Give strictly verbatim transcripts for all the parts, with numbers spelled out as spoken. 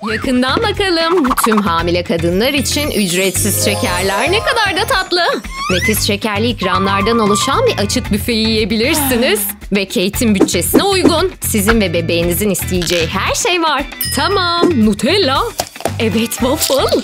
Yakından bakalım. Tüm hamile kadınlar için ücretsiz şekerler ne kadar da tatlı. Nefis şekerli ikramlardan oluşan bir açık büfeyi yiyebilirsiniz. Ve Kate'in bütçesine uygun. Sizin ve bebeğinizin isteyeceği her şey var. Tamam, Nutella. Evet, waffle.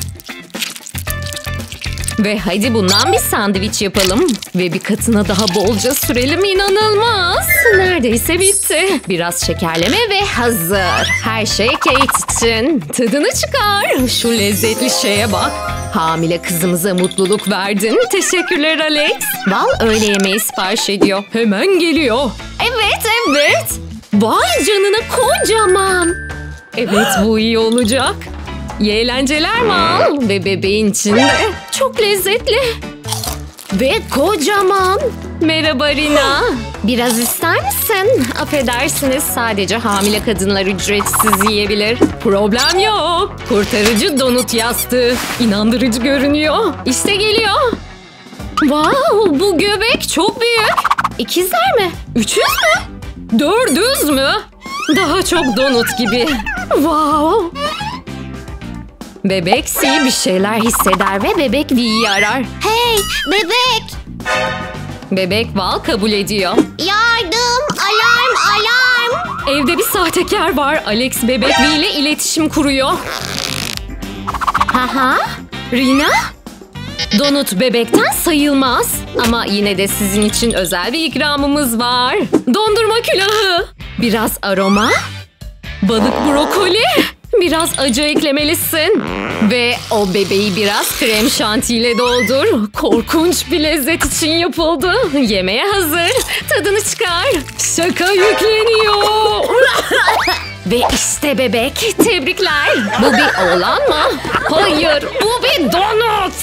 Ve hadi bundan bir sandviç yapalım. Ve bir katına daha bolca sürelim, inanılmaz. Neredeyse bitti. Biraz şekerleme ve hazır. Her şey Kate için. Tadını çıkar. Şu lezzetli şeye bak. Hamile kızımıza mutluluk verdin. Teşekkürler Alex. Val öğle yemeği sipariş ediyor. Hemen geliyor. Evet, evet. Vay canına, kocaman. Evet, bu iyi olacak. İyi eğlenceler Mal. Ve bebeğin içinde. Çok lezzetli. Ve kocaman. Merhaba Rina. Biraz ister misin? Affedersiniz, sadece hamile kadınlar ücretsiz yiyebilir. Problem yok. Kurtarıcı donut yastığı. İnandırıcı görünüyor. İşte geliyor. Wow, bu göbek çok büyük. İkizler mi? Üçüz mü? Dördüz mü? Daha çok donut gibi. Wow. Bebek C bir şeyler hisseder ve bebek V'yi arar. Hey bebek! Bebek Val kabul ediyor. Yardım! Alarm! Alarm! Evde bir sahtekar var. Alex bebek V ile iletişim kuruyor. Haha. Rina? Donut bebekten sayılmaz. Ama yine de sizin için özel bir ikramımız var. Dondurma külahı. Biraz aroma. Balık brokoli. Biraz acı eklemelisin. Ve o bebeği biraz krem şantiyle doldur. Korkunç bir lezzet için yapıldı. Yemeğe hazır. Tadını çıkar. Şaka yükleniyor. Ve işte bebek. Tebrikler. Bu bir oğlan mı? Hayır, bu bir donut.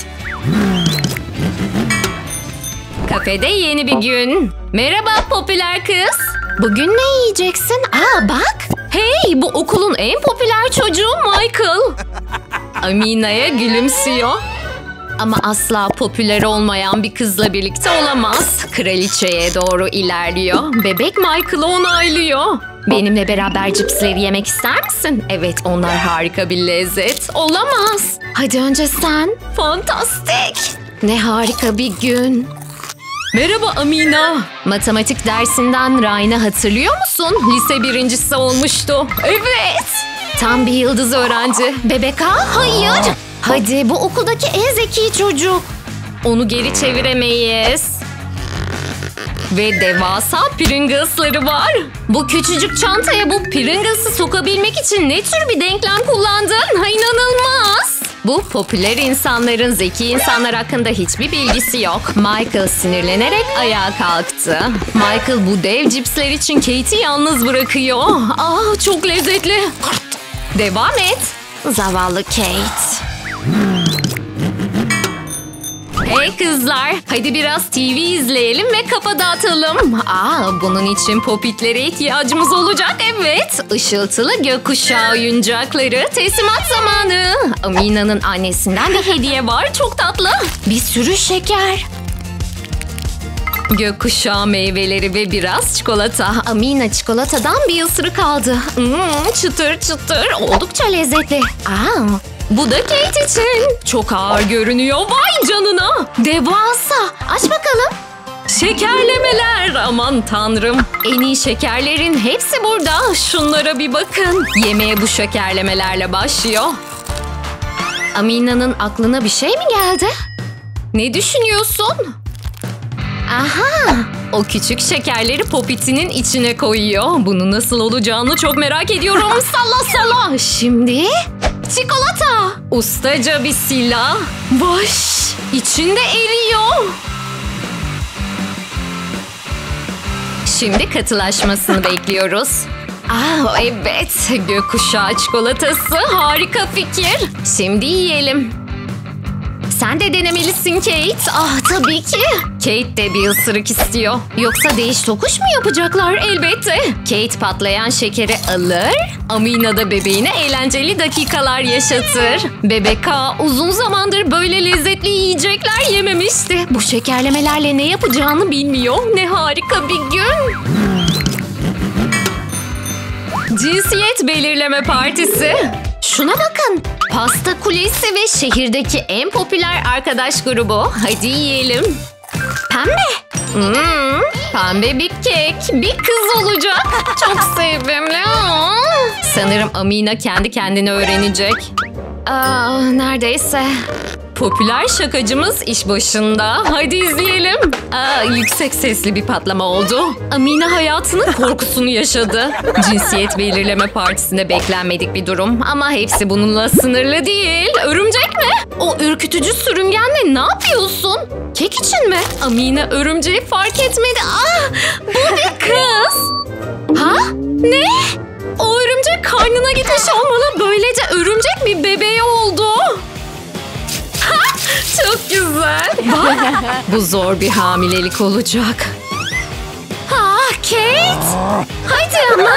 Kafede yeni bir gün. Merhaba popüler kız. Bugün ne yiyeceksin? Aa bak. Hey, bu okulun en popüler çocuğu Michael. Amina'ya gülümsüyor. Ama asla popüler olmayan bir kızla birlikte olamaz. Kraliçeye doğru ilerliyor. Bebek Michael'ı onaylıyor. Benimle beraber cipsleri yemek ister misin? Evet, onlar harika bir lezzet. Olamaz. Hadi önce sen. Fantastik. Ne harika bir gün. Merhaba Amina. Matematik dersinden Ryan'ı hatırlıyor musun? Lise birincisi olmuştu. Evet. Tam bir yıldız öğrenci. Bebek ha? Hayır. Hadi, bu okuldaki en zeki çocuk. Onu geri çeviremeyiz. Ve devasa Pringles'ları var. Bu küçücük çantaya bu Pringles'ı sokabilmek için ne tür bir denklem kullandın? Ha, inanılmaz. Bu popüler insanların zeki insanlar hakkında hiçbir bilgisi yok. Michael sinirlenerek ayağa kalktı. Michael bu dev cipsler için Kate'i yalnız bırakıyor. Ah, çok lezzetli. Devam et. Zavallı Kate. Hey kızlar, hadi biraz T V izleyelim ve kafa dağıtalım. Aa, bunun için popitlere ihtiyacımız olacak, evet. Işıltılı gökkuşağı oyuncakları, teslimat zamanı. Amina'nın annesinden bir hediye var, çok tatlı. Bir sürü şeker. Gökkuşağı meyveleri ve biraz çikolata. Amina çikolatadan bir ısırık aldı. Hmm, çıtır çıtır, oldukça lezzetli. Aa, bu da Kate için. Çok ağır görünüyor. Vay canına. Devasa. Aç bakalım. Şekerlemeler. Aman tanrım. En iyi şekerlerin hepsi burada. Şunlara bir bakın. Yemeğe bu şekerlemelerle başlıyor. Amina'nın aklına bir şey mi geldi? Ne düşünüyorsun? Aha. O küçük şekerleri popitinin içine koyuyor. Bunu nasıl olacağını çok merak ediyorum. Salla salla. Şimdi... çikolata. Ustaca bir silah. Baş. İçinde eriyor. Şimdi katılaşmasını bekliyoruz. Ah evet. Gökkuşağı çikolatası harika fikir. Şimdi yiyelim. Sen de denemelisin Kate. Ah tabii ki. Kate de bir ısırık istiyor. Yoksa değiş tokuş mu yapacaklar? Elbette. Kate patlayan şekeri alır. Amina da bebeğine eğlenceli dakikalar yaşatır. Bebek ha uzun zamandır böyle lezzetli yiyecekler yememişti. Bu şekerlemelerle ne yapacağını bilmiyor. Ne harika bir gün. Cinsiyet belirleme partisi. Şuna bakın. Pasta kulesi ve şehirdeki en popüler arkadaş grubu. Hadi yiyelim. Pembe. Hmm, pembe bir kek. Bir kız olacak. Çok sevimli. Sanırım Amina kendi kendine öğrenecek. Aa, neredeyse. Popüler şakacımız iş başında. Hadi izleyelim. Aa, yüksek sesli bir patlama oldu. Amina hayatının korkusunu yaşadı. Cinsiyet belirleme partisinde beklenmedik bir durum. Ama hepsi bununla sınırlı değil. Örümcek mi? O ürkütücü sürüngenle ne yapıyorsun? Kek için mi? Amina örümceği fark etmedi. Aa, bu bir kız. Ha? Ne? O örümcek karnına gitmiş olmalı. Böylece örümcek bir bebeği oldu. Çok güzel. Bak, bu zor bir hamilelik olacak. Ha, Kate. Hadi ama.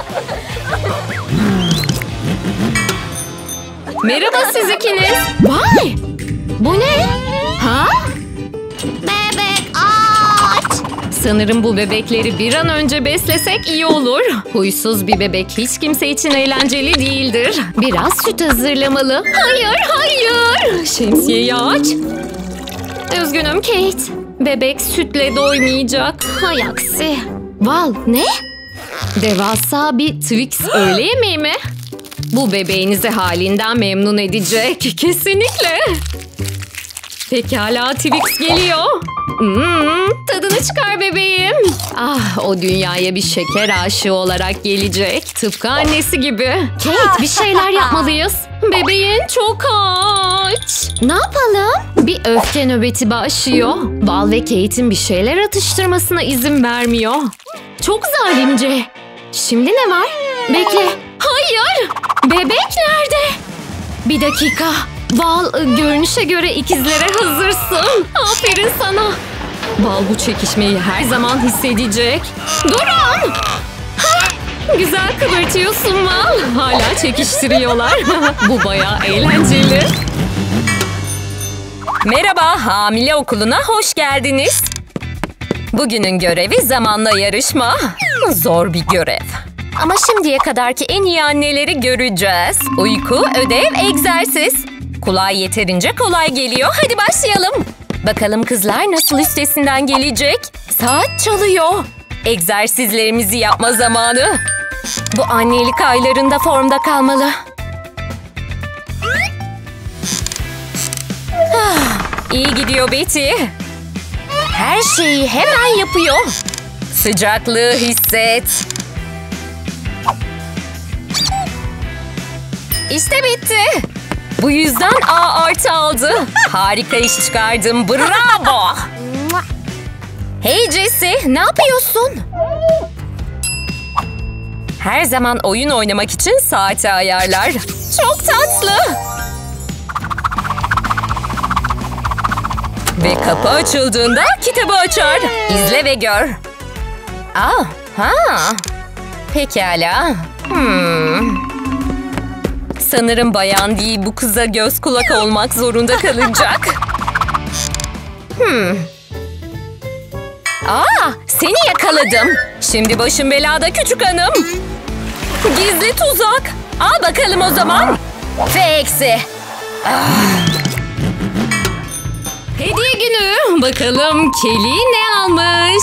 Merhaba siz ikiniz. Vay. Bu ne? Ha? Bebek aç. Sanırım bu bebekleri bir an önce beslesek iyi olur. Huysuz bir bebek hiç kimse için eğlenceli değildir. Biraz süt hazırlamalı. Hayır, hayır. Şemsiyeyi aç. Üzgünüm Kate. Bebek sütle doymayacak. Hay aksi. Val, ne? Devasa bir Twix öğle yemeği mi? Bu bebeğinizi halinden memnun edecek. Kesinlikle. Pekala Twix geliyor. Hmm, tadını çıkar bebeğim. Ah, o dünyaya bir şeker aşığı olarak gelecek. Tıpkı annesi gibi. Kate, bir şeyler yapmalıyız. Bebeğin çok aç. Ne yapalım? Bir öfke nöbeti başlıyor. Bal ve Kate'in bir şeyler atıştırmasına izin vermiyor. Çok zalimce. Şimdi ne var? Bekle. Hayır. Bebek nerede? Bir dakika. Bal, görünüşe göre ikizlere hazırsın. Aferin sana. Bal bu çekişmeyi her zaman hissedecek. Durun! Ha, güzel kıvırtıyorsun Bal. Hala çekiştiriyorlar. Bu bayağı eğlenceli. Merhaba, hamile okuluna hoş geldiniz. Bugünün görevi zamanla yarışma. Zor bir görev. Ama şimdiye kadarki en iyi anneleri göreceğiz. Uyku, ödev, egzersiz. Kulağa yeterince kolay geliyor. Hadi başlayalım. Bakalım kızlar nasıl üstesinden gelecek? Saat çalıyor. Egzersizlerimizi yapma zamanı. Bu annelik aylarında formda kalmalı. Ah, iyi gidiyor Betty. Her şeyi hemen yapıyor. Sıcaklığı hisset. İşte bitti. Bu yüzden A artı aldı. Harika iş çıkardım. Bravo. Hey Jessie, ne yapıyorsun? Her zaman oyun oynamak için saati ayarlar. Çok tatlı. Ve kapı açıldığında kitabı açar. İzle ve gör. Aa, ha. Pekala. Hmm. Sanırım bayan değil, bu kıza göz kulak olmak zorunda kalacak. Hmm. Aa, seni yakaladım. Şimdi başım belada küçük hanım. Gizli tuzak. Al bakalım o zaman. F eksi. Ah. Hediye günü. Bakalım Kelly ne almış?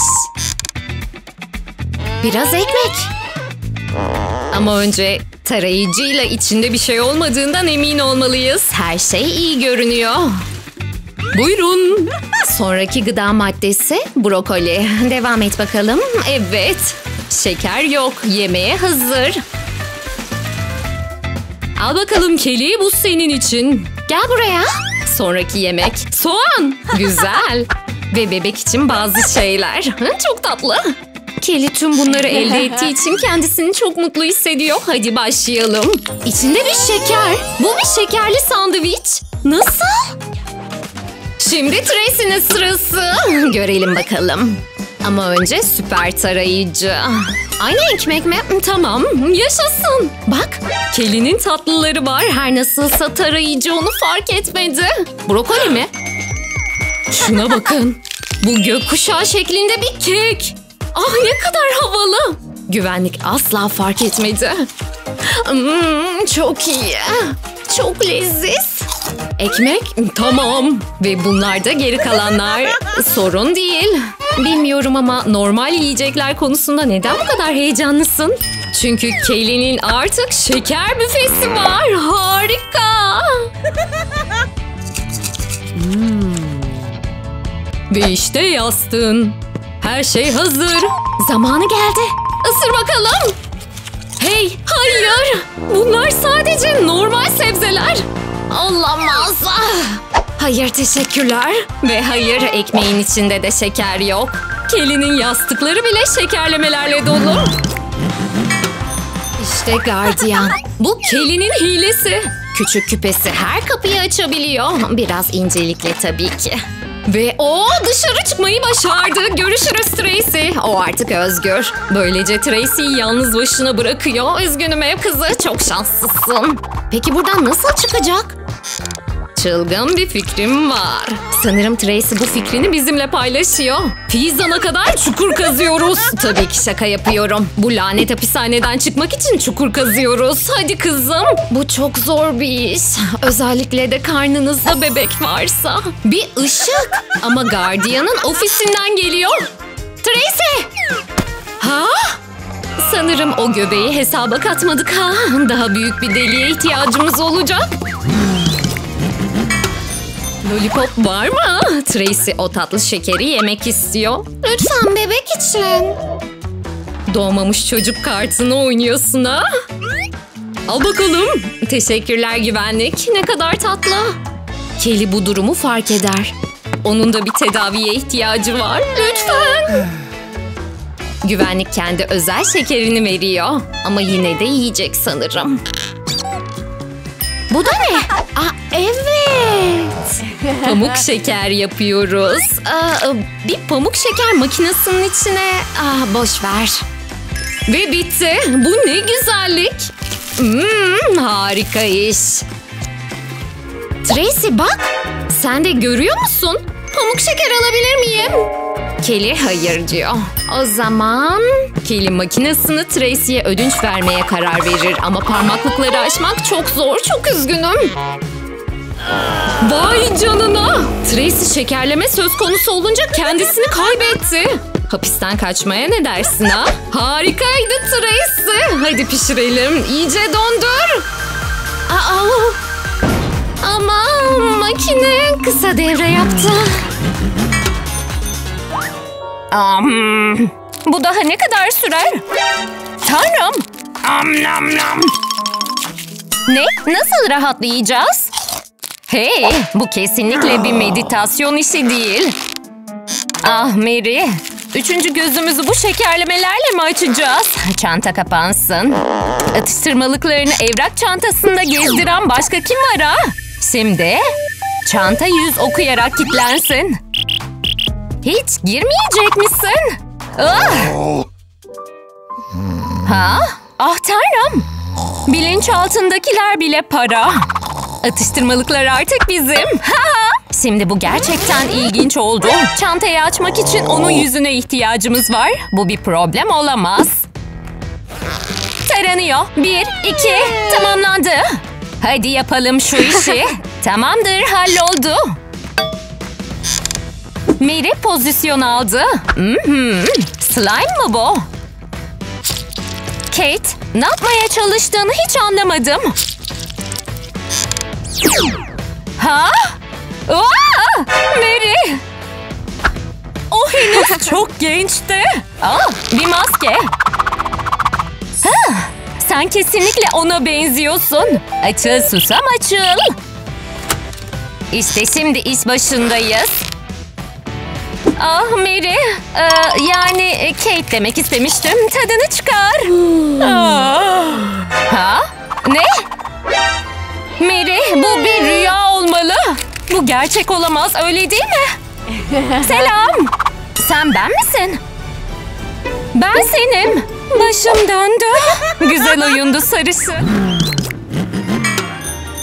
Biraz ekmek. Ama önce tarayıcıyla içinde bir şey olmadığından emin olmalıyız. Her şey iyi görünüyor. Buyurun. Sonraki gıda maddesi brokoli. Devam et bakalım. Evet. Şeker yok. Yemeğe hazır. Al bakalım Kelly, bu senin için. Gel buraya. Sonraki yemek. Soğan. Güzel. Ve bebek için bazı şeyler. Çok tatlı. Kelly tüm bunları elde ettiği için kendisini çok mutlu hissediyor. Hadi başlayalım. İçinde bir şeker. Bu bir şekerli sandviç. Nasıl? Şimdi Tracy'nin sırası. Görelim bakalım. Ama önce süper tarayıcı. Aynı ekmek mi? Tamam, yaşasın. Bak, Kelly'nin tatlıları var. Her nasılsa tarayıcı onu fark etmedi. Brokoli mi? Şuna bakın. Bu gökkuşağı şeklinde bir kek. Ah, ne kadar havalı. Güvenlik asla fark etmedi. Hmm, çok iyi. Çok leziz. Ekmek? Tamam. Ve bunlar da geri kalanlar. Sorun değil. Bilmiyorum ama normal yiyecekler konusunda neden bu kadar heyecanlısın? Çünkü Kelly'nin artık şeker büfesi var. Harika. Hmm. Ve işte yastığın. Her şey hazır. Zamanı geldi. Isır bakalım. Hey, hayır. Bunlar sadece normal sebzeler. Olamaz. Hayır, teşekkürler. Ve hayır, ekmeğin içinde de şeker yok. Kelly'nin yastıkları bile şekerlemelerle dolu. İşte gardiyan. Bu Kelly'nin hilesi. Küçük küpesi her kapıyı açabiliyor. Biraz incelikle tabii ki. Ve o dışarı çıkmayı başardı. Görüşürüz Tracy. O artık özgür. Böylece Tracy'yi yalnız başına bırakıyor. Üzgünüm ev kızı. Çok şanslısın. Peki buradan nasıl çıkacak? Çılgın bir fikrim var. Sanırım Tracy bu fikrini bizimle paylaşıyor. Pizzana kadar çukur kazıyoruz. Tabii ki şaka yapıyorum. Bu lanet hapishaneden çıkmak için çukur kazıyoruz. Hadi kızım. Bu çok zor bir iş. Özellikle de karnınızda bebek varsa. Bir ışık. Ama gardiyanın ofisinden geliyor. Tracy! Ha? Sanırım o göbeği hesaba katmadık ha. Daha büyük bir deliğe ihtiyacımız olacak. Lollipop var mı? Tracy o tatlı şekeri yemek istiyor. Lütfen bebek için. Doğmamış çocuk kartını oynuyorsun ha? Al bakalım. Teşekkürler güvenlik. Ne kadar tatlı. Kelly bu durumu fark eder. Onun da bir tedaviye ihtiyacı var. Lütfen. Güvenlik kendi özel şekerini veriyor. Ama yine de yiyecek sanırım. Bu da ne? Aa, evet. Pamuk şeker yapıyoruz. Aa, bir pamuk şeker makinesinin içine... Aa, boş ver. Ve bitti. Bu ne güzellik. Hmm, harika iş. Tracy bak. Sen de görüyor musun? Pamuk şeker alabilir miyim? Kelly hayır diyor. O zaman Kelly makinesini Tracy'ye ödünç vermeye karar verir. Ama parmaklıkları aşmak çok zor. Çok üzgünüm. Vay canına. Tracy şekerleme söz konusu olunca kendisini kaybetti. Hapisten kaçmaya ne dersin ha? Harikaydı Tracy. Hadi pişirelim. İyice dondur. Aa, ama makine kısa devre yaptı. Um, bu daha ne kadar sürer? Tanrım. Um, nam, nam. Ne? Nasıl rahatlayacağız? Hey, bu kesinlikle bir meditasyon işi değil. Ah Mary, üçüncü gözümüzü bu şekerlemelerle mi açacağız? Çanta kapansın. Atıştırmalıklarını evrak çantasında gezdiren başka kim var ha? Şimdi çanta yüz okuyarak kilitlensin. Hiç girmeyecek misin? Ah! Ha? Ah tanrım! Bilinçaltındakiler bile para. Atıştırmalıklar artık bizim. Ha! Şimdi bu gerçekten ilginç oldu. Çantayı açmak için onun yüzüne ihtiyacımız var. Bu bir problem olamaz. Taranıyor. Bir, iki, tamamlandı. Hadi yapalım şu işi. Tamamdır, halloldu. Mary pozisyon aldı. Mm-hmm. Slime mı bu? Kate, ne yapmaya çalıştığını hiç anlamadım. Ha? Aa! Mary! O henüz çok gençti. Aa, bir maske. Ha, sen kesinlikle ona benziyorsun. Açıl susam açıl. İşte şimdi iş başındayız. Ah Mary, ee, yani Kate demek istemiştim. Tadını çıkar. Ha? Ne? Mary, bu bir rüya olmalı. Bu gerçek olamaz, öyle değil mi? Selam. Sen ben misin? Ben senim. Başım döndü. Güzel oyundu sarışın.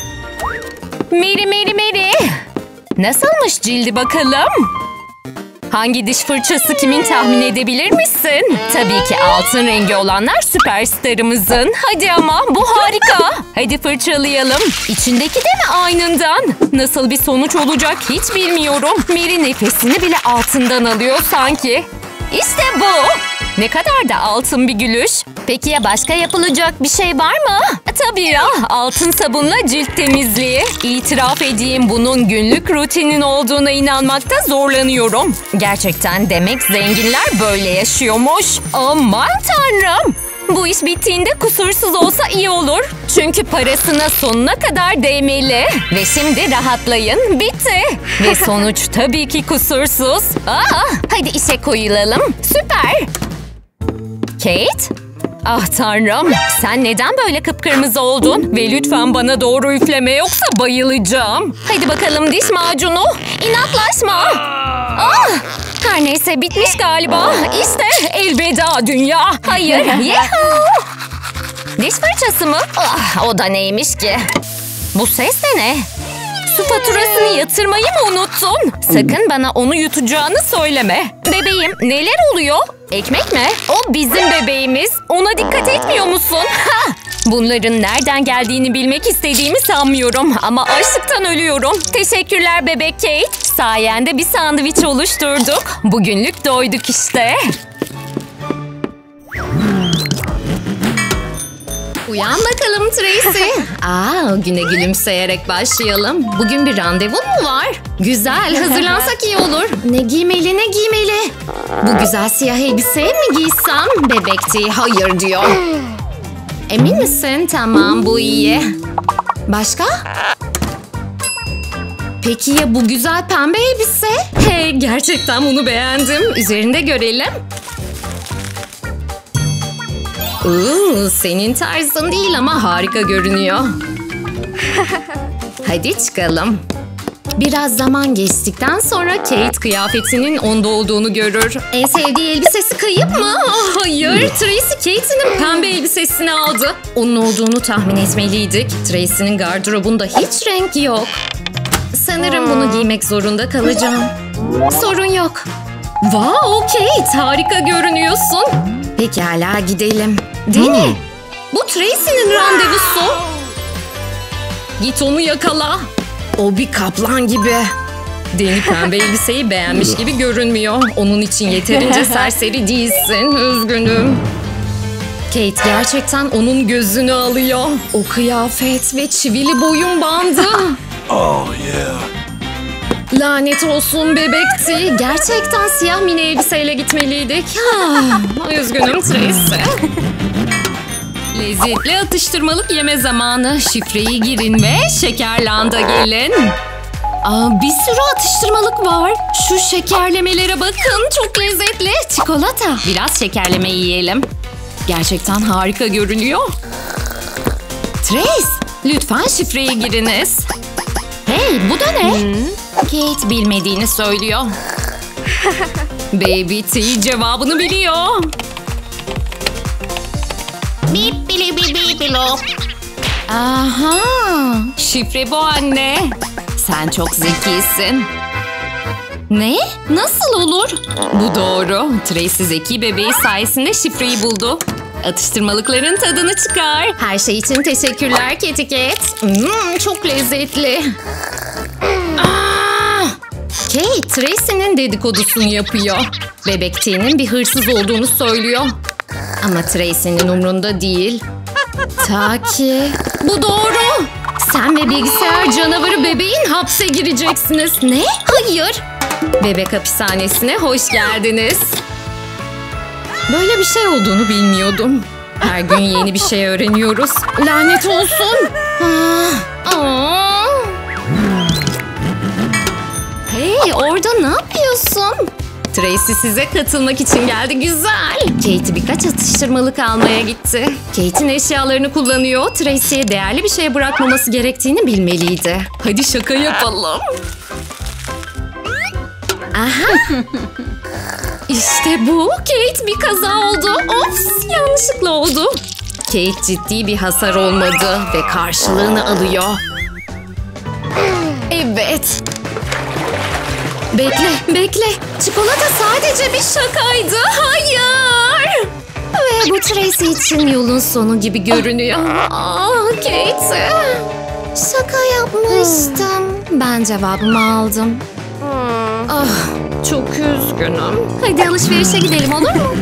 Mary, Mary, Mary. Nasılmış cildi bakalım? Hangi diş fırçası kimin tahmin edebilir misin? Tabii ki altın rengi olanlar süperstarımızın. Hadi ama bu harika. Hadi fırçalayalım. İçindeki de mi aynından? Nasıl bir sonuç olacak hiç bilmiyorum. Mary nefesini bile altından alıyor sanki. İşte bu. Ne kadar da altın bir gülüş. Peki ya başka yapılacak bir şey var mı? Tabii ya, altın sabunla cilt temizliği. İtiraf edeyim, bunun günlük rutinin olduğuna inanmakta zorlanıyorum. Gerçekten demek zenginler böyle yaşıyormuş. Aman tanrım. Bu iş bittiğinde kusursuz olsa iyi olur. Çünkü parasına sonuna kadar değmeli. Ve şimdi rahatlayın. Bitti. Ve sonuç tabii ki kusursuz. Aa, hadi işe koyulalım. Süper. Kate? Ah tanrım. Sen neden böyle kıpkırmızı oldun? Ve lütfen bana doğru üfleme yoksa bayılacağım. Hadi bakalım diş macunu. İnatlaşma. Ah! Her neyse bitmiş galiba. İşte elveda dünya. Hayır. Yahoo! Diş fırçası mı? Ah, o da neymiş ki? Bu ses de ne? Su faturasını yatırmayı mı unuttun? Sakın bana onu yutacağını söyleme. Bebeğim, neler oluyor? Ekmek mi? O bizim bebeğimiz. Ona dikkat etmiyor musun? Ha! Bunların nereden geldiğini bilmek istediğimi sanmıyorum. Ama açlıktan ölüyorum. Teşekkürler bebek Kate. Sayende bir sandviç oluşturduk. Bugünlük doyduk işte. Uyan bakalım Tracy. Aa, güne gülümseyerek başlayalım. Bugün bir randevun mu var? Güzel, hazırlansak iyi olur. Ne giymeli ne giymeli? Bu güzel siyah elbiseyi mi giysem? Bebekti, hayır diyor. Emin misin? Tamam, bu iyi. Başka? Peki ya bu güzel pembe elbise? Hey, gerçekten bunu beğendim. Üzerinde görelim. Uuu, senin tarzın değil ama harika görünüyor. Hadi çıkalım. Biraz zaman geçtikten sonra Kate kıyafetinin onda olduğunu görür. En sevdiği elbisesi kayıp mı? Oh, hayır, Tracy Kate'nin pembe elbisesini aldı. Onun olduğunu tahmin etmeliydik. Tracy'nin gardırobunda hiç renk yok. Sanırım bunu giymek zorunda kalacağım. Sorun yok. Wow Kate, harika görünüyorsun. Pekala gidelim. Dene. Bu Tracy'nin randevusu. Git onu yakala. O bir kaplan gibi. Deni pembe elbiseyi beğenmiş gibi görünmüyor. Onun için yeterince serseri değilsin. Üzgünüm. Kate gerçekten onun gözünü alıyor. O kıyafet ve çivili boyun bandı. Oh yeah. Lanet olsun bebekti. Gerçekten siyah mini elbiseyle gitmeliydik. Ha, üzgünüm Tracy. Lezzetli atıştırmalık yeme zamanı. Şifreyi girin ve şekerlanda gelin. Aa, bir sürü atıştırmalık var. Şu şekerlemelere bakın. Çok lezzetli. Çikolata. Biraz şekerleme yiyelim. Gerçekten harika görünüyor. Trace, lütfen şifreyi giriniz. Hey, bu da ne? Hmm. Kate bilmediğini söylüyor. Baby T cevabını biliyor. Bip bili bip bip bilo. Aha, şifre bu anne. Sen çok zekisin. Ne? Nasıl olur? Bu doğru. Tracy zeki bebeği sayesinde şifreyi buldu. Atıştırmalıkların tadını çıkar. Her şey için teşekkürler Kitty Cat. Hmm, çok lezzetli. Aa! Kate, Tracy'nin dedikodusunu yapıyor. Bebek T'nin bir hırsız olduğunu söylüyor. Ama Tracy'nin umrunda değil. Ta ki... Bu doğru. Sen ve bilgisayar canavarı bebeğin hapse gireceksiniz. Ne? Hayır. Bebek hapishanesine hoş geldiniz. Böyle bir şey olduğunu bilmiyordum. Her gün yeni bir şey öğreniyoruz. Lanet olsun. Aa, aa. Hey, orada ne yapıyorsun? Tracy size katılmak için geldi, güzel. Kate birkaç atıştırmalık almaya gitti. Kate'in eşyalarını kullanıyor. Tracy'ye değerli bir şey bırakmaması gerektiğini bilmeliydi. Hadi şaka yapalım. Aha. İşte bu. Kate, bir kaza oldu. Of, yanlışlıkla oldu. Kate ciddi bir hasar olmadı ve karşılığını alıyor. Evet. Bekle, bekle. Çikolata sadece bir şakaydı. Hayır. Ve bu Tracy için yolun sonu gibi görünüyor. Ah, Kate. Şaka yapmıştım. Ben cevabımı aldım. Ah, çok üzgünüm. Hadi alışverişe gidelim, olur mu?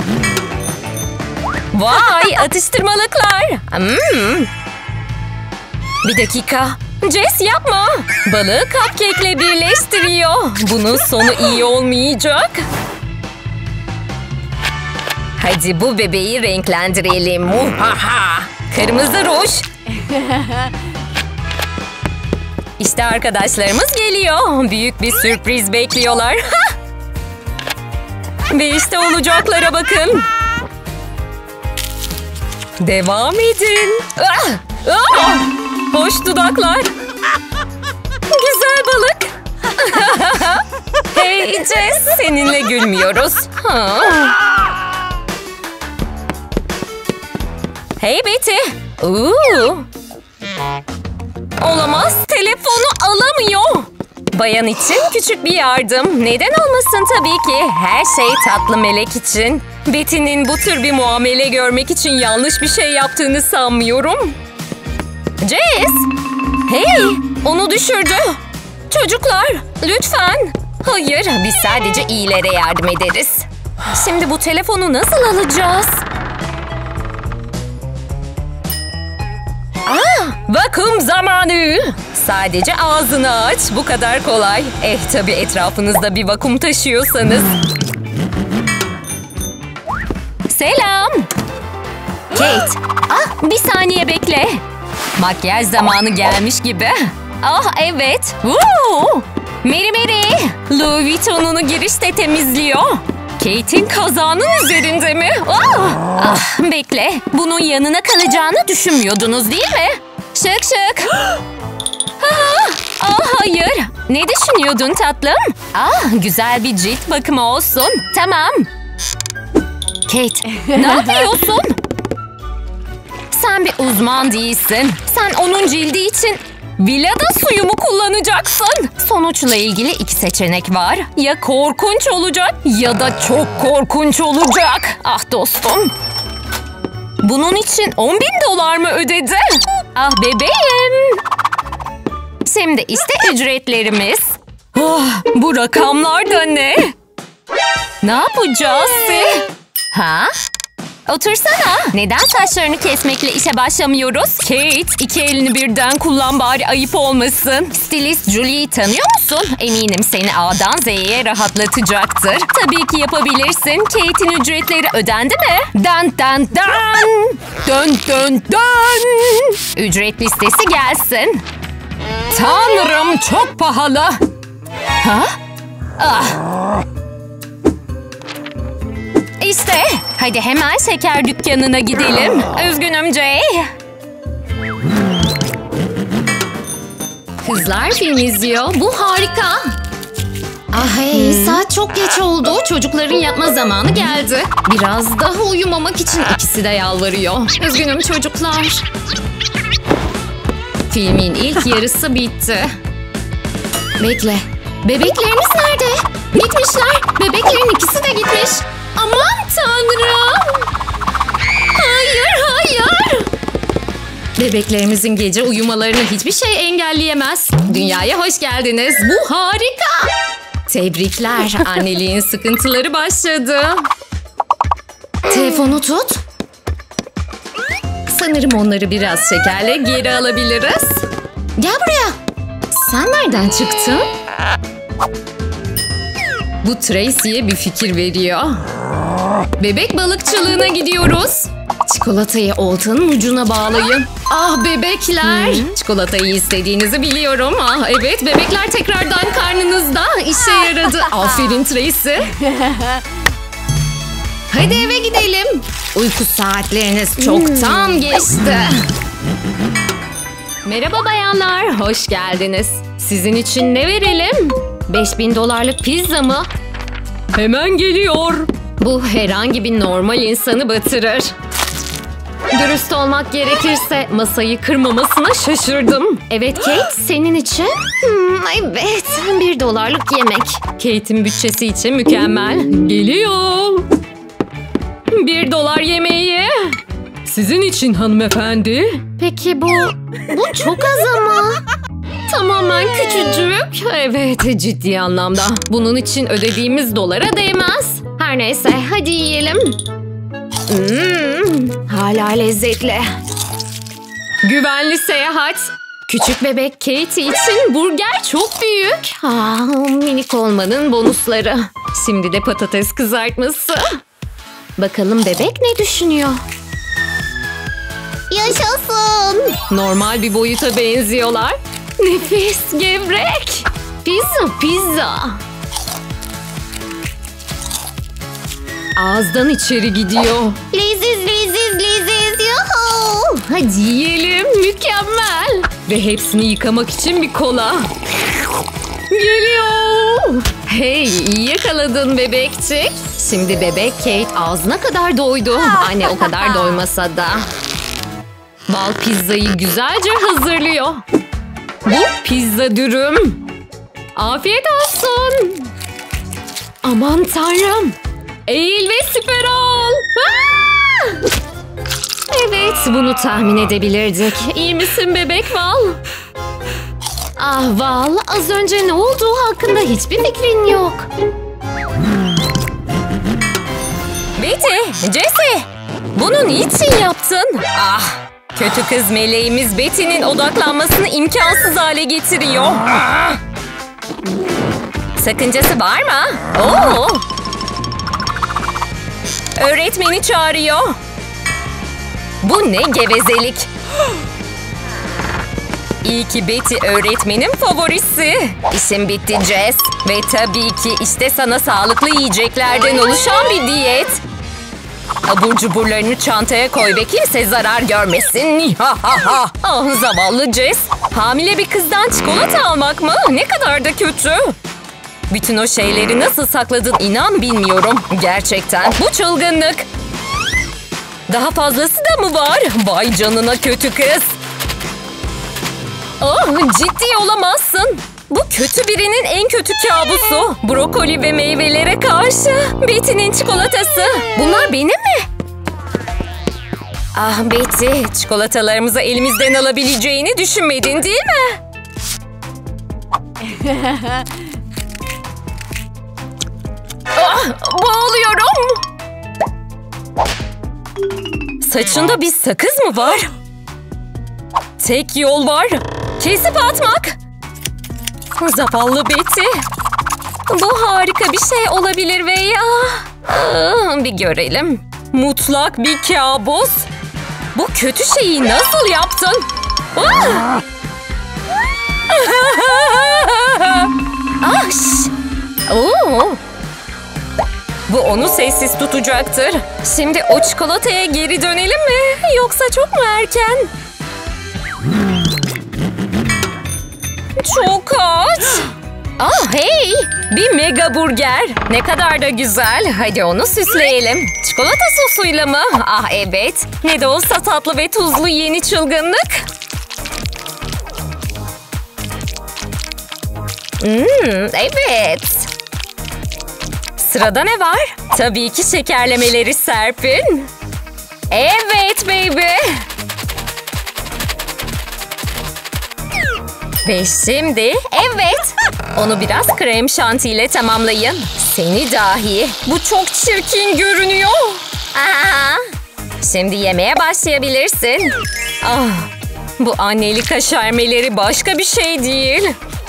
Vay, atıştırmalıklar. Hmm. Bir dakika. Jess yapma. Balığı cupcake'le birleştiriyor. Bunun sonu iyi olmayacak. Hadi bu bebeği renklendirelim. Muhaha. Kırmızı ruj. İşte arkadaşlarımız geliyor. Büyük bir sürpriz bekliyorlar. Ve işte olacaklara bakın. Devam edin. Ah! Ah! Hoş dudaklar. Güzel balık. Hey Jess, seninle gülmüyoruz. Ha. Hey Betty. Oo. Olamaz, telefonu alamıyor. Bayan için küçük bir yardım. Neden olmasın tabii ki. Her şey tatlı melek için. Betty'nin bu tür bir muamele görmek için yanlış bir şey yaptığını sanmıyorum. Jess! Hey! Onu düşürdü. Çocuklar, lütfen. Hayır, biz sadece iyilere yardım ederiz. Şimdi bu telefonu nasıl alacağız? Aa, vakum zamanı. Sadece ağzını aç. Bu kadar kolay. Eh tabii etrafınızda bir vakum taşıyorsanız. Selam. Kate. Ah, bir saniye bekle. Makyaj zamanı gelmiş gibi. Ah evet. Woo! Mary Mary. Louis Vuitton'unu girişte temizliyor. Kate'in kazağının üzerinde mi? Ah! Ah, bekle. Bunun yanına kalacağını düşünmüyordunuz değil mi? Şık şık. Ah, ah, hayır. Ne düşünüyordun tatlım? Ah, güzel bir cilt bakımı olsun. Tamam. Kate, ne yapıyorsun? Sen bir uzman değilsin. Sen onun cildi için Villada suyu mu kullanacaksın? Sonuçla ilgili iki seçenek var. Ya korkunç olacak ya da çok korkunç olacak. Ah dostum. Bunun için on bin dolar mı ödedi? Ah bebeğim. Şimdi işte ücretlerimiz. Oh, bu rakamlar da ne? Ne yapacağız? Ha? Otursana. Neden saçlarını kesmekle işe başlamıyoruz? Kate, iki elini birden kullan bari ayıp olmasın. Stilist Julie'yi tanıyor musun? Eminim seni A'dan Z'ye rahatlatacaktır. Tabii ki yapabilirsin. Kate'in ücretleri ödendi mi? Dan dan dan. Dön dön dön. Ücret listesi gelsin. Tanrım çok pahalı. Ha? Ah. İşte, hadi hemen şeker dükkanına gidelim. Üzgünüm Jay. Kızlar film izliyor. Bu harika. Ah hey, hmm. saat çok geç oldu. Çocukların yatma zamanı geldi. Biraz daha uyumamak için ikisi de yalvarıyor. Üzgünüm çocuklar. Filmin ilk yarısı bitti. Bekle. Bebeklerimiz nerede? Gitmişler. Bebeklerin ikisi de gitmiş. Aman tanrım. Hayır, hayır. Bebeklerimizin gece uyumalarını hiçbir şey engelleyemez. Dünyaya hoş geldiniz. Bu harika. Tebrikler. Anneliğin sıkıntıları başladı. Telefonu tut. Sanırım onları biraz şekerle geri alabiliriz. Gel buraya. Sen nereden çıktın? Bu Tracy'ye bir fikir veriyor. Bebek balıkçılığına gidiyoruz. Çikolatayı oltanın ucuna bağlayın. Ah bebekler. Hmm. Çikolatayı istediğinizi biliyorum. Ah evet, bebekler tekrardan karnınızda. İşe yaradı. Aferin Tracy. Hadi eve gidelim. Uyku saatleriniz çoktan hmm. geçti. Merhaba bayanlar. Hoş geldiniz. Sizin için ne verelim? beş bin dolarlık pizza mı? Hemen geliyor. Bu herhangi bir normal insanı batırır. Dürüst olmak gerekirse masayı kırmamasına şaşırdım. Evet Kate, senin için? Hmm, evet, bir dolarlık yemek. Kate'in bütçesi için mükemmel. Geliyor. Bir dolar yemeği. Sizin için hanımefendi. Peki bu, bu çok az ama. Tamamen küçücük. Evet, ciddi anlamda. Bunun için ödediğimiz dolara değmez. Her neyse, hadi yiyelim. Hmm, hala lezzetli. Güvenli seyahat. Küçük bebek Katie için burger çok büyük. Ah, minik olmanın bonusları. Şimdi de patates kızartması. Bakalım bebek ne düşünüyor? Yaşasın. Normal bir boyuta benziyorlar. Nefis, gevrek. Pizza, pizza. Ağızdan içeri gidiyor. Leziz leziz leziz. Yuhu. Hadi yiyelim, mükemmel. Ve hepsini yıkamak için bir kola. Geliyor. Hey, iyi yakaladın bebekçik. Şimdi bebek Kate ağzına kadar doydu. Anne o kadar doymasa da. Bal pizzayı güzelce hazırlıyor. Bu pizza dürüm. Afiyet olsun. Aman tanrım. Eğil ve süper ol. Aa! Evet, bunu tahmin edebilirdik. İyi misin bebek Val? Ah Val, az önce ne olduğu hakkında hiçbir fikrin yok. Betty, Jessie, bunu niçin yaptın? Ah, kötü kız meleğimiz Betty'nin odaklanmasını imkansız hale getiriyor. Ah! Sakıncası var mı? Oo! Öğretmeni çağırıyor. Bu ne gevezelik. İyi ki Betty öğretmenin favorisi. İşim bitti Jess. Ve tabii ki işte sana sağlıklı yiyeceklerden oluşan bir diyet. Abur cuburlarını çantaya koy ve kimse zarar görmesin. Ha ha ha. Ah zavallı Jess. Hamile bir kızdan çikolata almak mı? Ne kadar da kötü. Bütün o şeyleri nasıl sakladın inan bilmiyorum. Gerçekten bu çılgınlık. Daha fazlası da mı var? Vay canına kötü kız. Oh, ciddi olamazsın. Bu kötü birinin en kötü kabusu. Brokoli ve meyvelere karşı. Betty'nin çikolatası. Bunlar benim mi? Ah Betty, çikolatalarımızı elimizden alabileceğini düşünmedin değil mi? Ah, boğuluyorum. Saçında bir sakız mı var? Tek yol var. Kesip atmak. Zavallı Betty. Bu harika bir şey olabilir veya... Aa, bir görelim. Mutlak bir kabus. Bu kötü şeyi nasıl yaptın? Ah! Ah, şş. Oo. Bu onu sessiz tutacaktır. Şimdi o çikolataya geri dönelim mi? Yoksa çok mu erken? Çok aç. Ah hey! Bir mega burger. Ne kadar da güzel. Hadi onu süsleyelim. Çikolata sosuyla mı? Ah evet. Ne de olsa tatlı ve tuzlu yeni çılgınlık. Hmm, evet. Sırada ne var? Tabii ki şekerlemeleri serpin. Evet baby. Ve şimdi evet. Onu biraz krem şanti ile tamamlayın. Seni dahi. Bu çok çirkin görünüyor. Aa, şimdi yemeğe başlayabilirsin. Ah, bu anneli kaşarmeleri başka bir şey değil.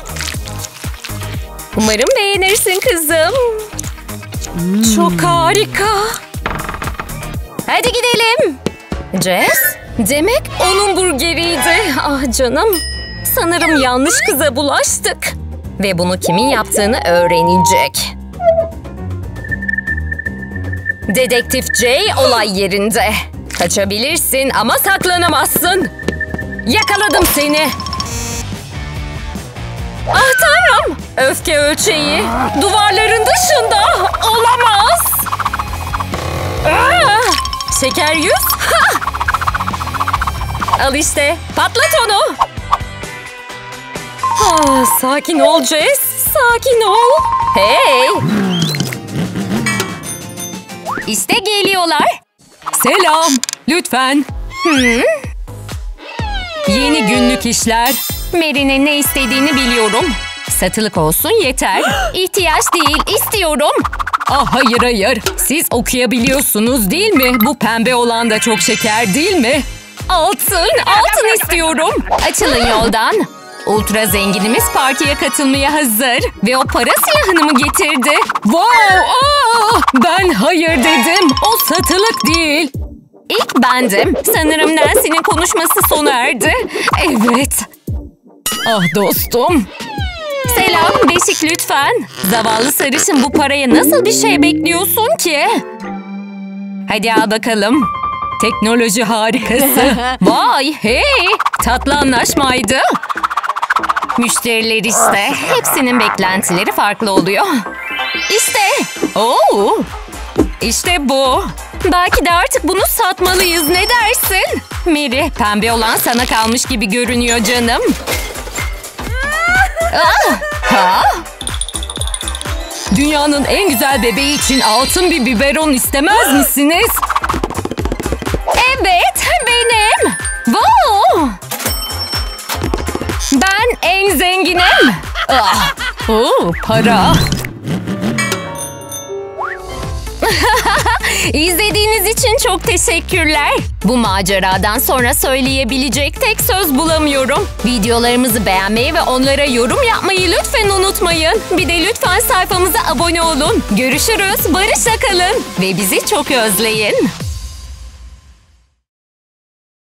Umarım beğenirsin kızım. Hmm. Çok harika. Hadi gidelim. Jess, demek onun burgeriydi. Ah canım. Sanırım yanlış kıza bulaştık. Ve bunu kimin yaptığını öğrenecek. Dedektif Jay olay yerinde. Kaçabilirsin ama saklanamazsın. Yakaladım seni. Ah tanrım! Öfke ölçeği. Duvarların dışında. Olamaz. Aa, şeker yüz. Ha! Al işte. Patlat onu. Ah, sakin ol Jess. Sakin ol. Hey. İşte geliyorlar. Selam. Lütfen. Hmm. Yeni günlük işler. Mary'nin ne istediğini biliyorum. Satılık olsun yeter. İhtiyaç değil, istiyorum. Ah hayır hayır. Siz okuyabiliyorsunuz değil mi? Bu pembe olan da çok şeker değil mi? Altın, altın istiyorum. Açılın yoldan. Ultra zenginimiz partiye katılmaya hazır. Ve o para silahını mı getirdi? Wow! Aa! Ben hayır dedim. O satılık değil. İlk bendim. Sanırım Nancy'nin konuşması sona erdi. Evet. Ah dostum. Selam, beşik lütfen. Zavallı sarışın, bu paraya nasıl bir şey bekliyorsun ki? Hadi al bakalım. Teknoloji harikası. Vay, hey! Tatlı anlaşmaydı. Müşteriler işte. Hepsinin beklentileri farklı oluyor. İşte. Oo. İşte bu. Belki de artık bunu satmalıyız. Ne dersin? Mary, pembe olan sana kalmış gibi görünüyor canım. Ah, ha? Dünyanın en güzel bebeği için altın bir biberon istemez misiniz? Evet, benim. Wow. Ben en zenginim. Ah, oh, para. İzlediğiniz için çok teşekkürler. Bu maceradan sonra söyleyebilecek tek söz bulamıyorum. Videolarımızı beğenmeyi ve onlara yorum yapmayı lütfen unutmayın. Bir de lütfen sayfamıza abone olun. Görüşürüz, barışla kalın ve bizi çok özleyin.